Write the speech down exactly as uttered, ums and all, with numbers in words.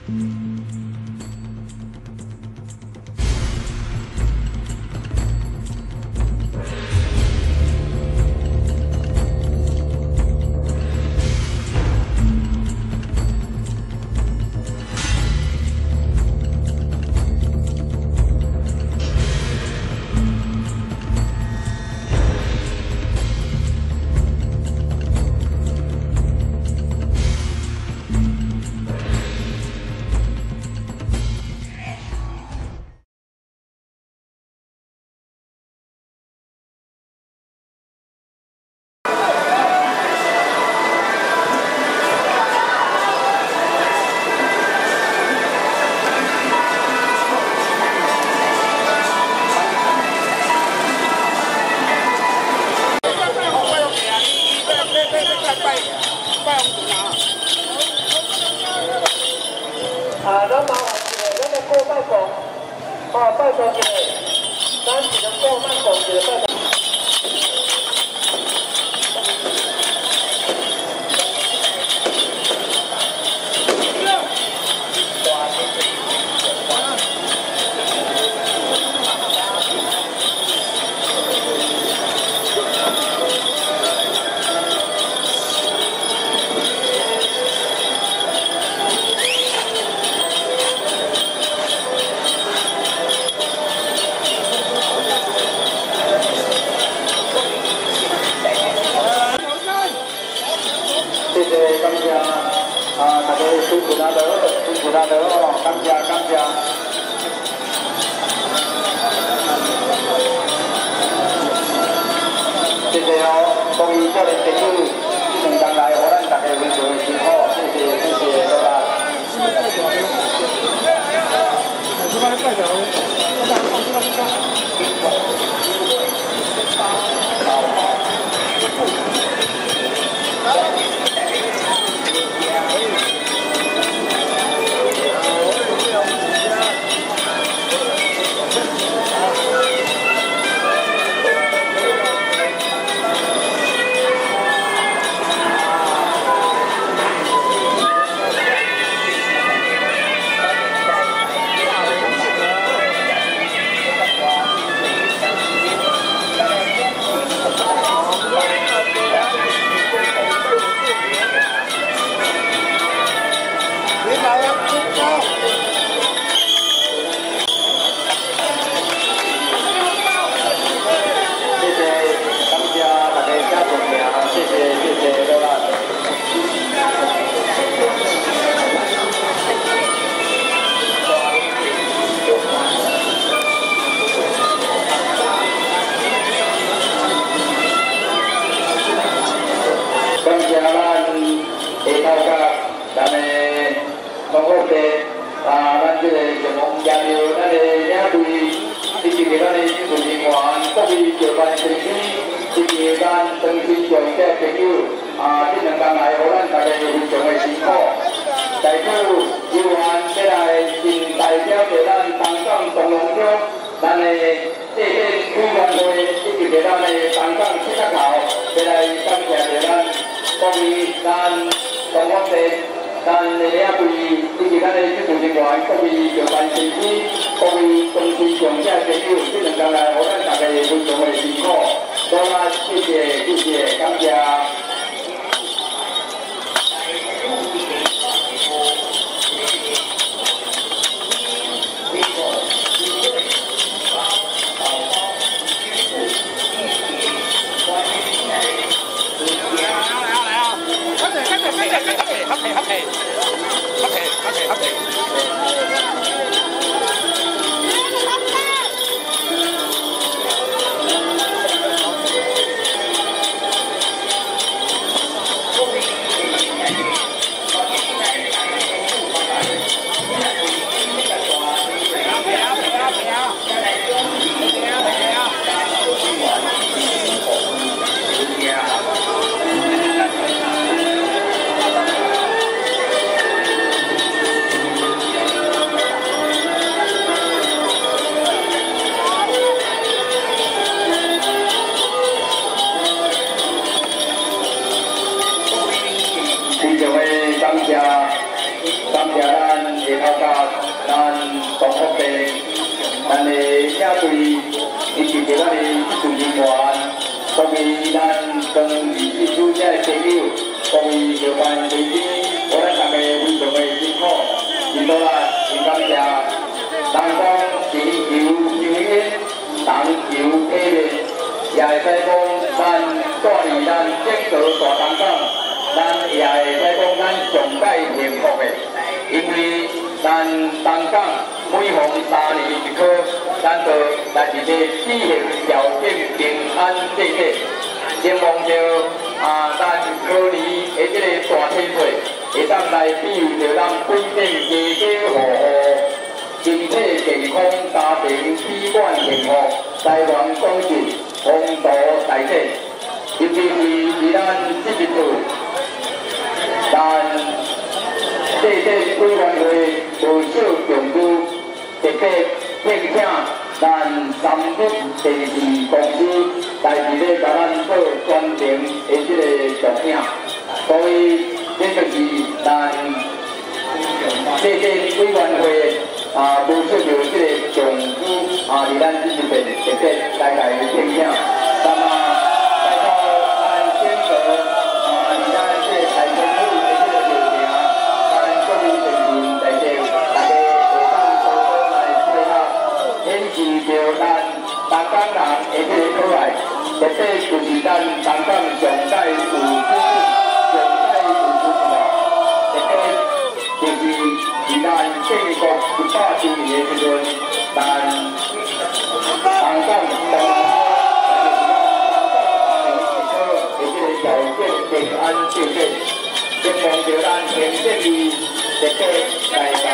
啊，咱麻烦一下，咱来过拜访，哦，拜访一下，咱只能过拜访一下拜访。 谢谢，感谢啊！大家辛苦大家，辛苦大家哦，感谢感谢。谢谢哦，各位少年朋友，这两天来，互咱大家非常的辛苦，谢谢谢谢大家。这边快点，我打放这个地方。 咱的中国的啊，咱这个玉龙加油，咱的领队，以及咱的技术人员，各位上班司机，以及咱长期上车朋友啊，这两天来，互咱大家非常的辛苦。在此，有缘要来仅代表着咱东港东龙乡，咱的这些委员会以及咱的东港七角头，要来感谢着咱各位咱中国的。 咱的领队以及咱的技术人员，各位上班司机，各位公司上车朋友，这两天来，互咱大家非常的辛苦，多啦，谢谢，谢谢，感谢。 谢各位咱跟历史这朋友，各位就办飞机，我咱大家非常的辛苦，真多啦，真感谢。人讲地球上演，人球体面，也会使讲咱带领咱整个大东港，咱也会使讲咱上界幸福的，因为咱东港每逢三年一考，咱就来伫个地形条件平安地体，希望着啊，咱考虑的这个大体会，会当来庇佑着咱本地家家户户。身体健康，家庭美满幸福，台湾广进，风土大盛。尤其是伫咱这一度，咱地体委员会无少重视，特别聘请咱三立电视公司来伫咧甲咱做专程的这个录影，所以这就是咱地体委员会。啊，无少着即个重视啊，伫咱这一边特别来来聘请，那么再到咱整个啊，伫咱这个台中府的这个流程，咱各位人民在这大家会当多多来配合，显示着咱东港人的这个可爱，特别就是咱东港上界有主上界有主嘛，特别就是。伫咱建国一百周年的时阵，咱东港东就是咱东港的这个条件平安就业，希望着咱县政府特别来。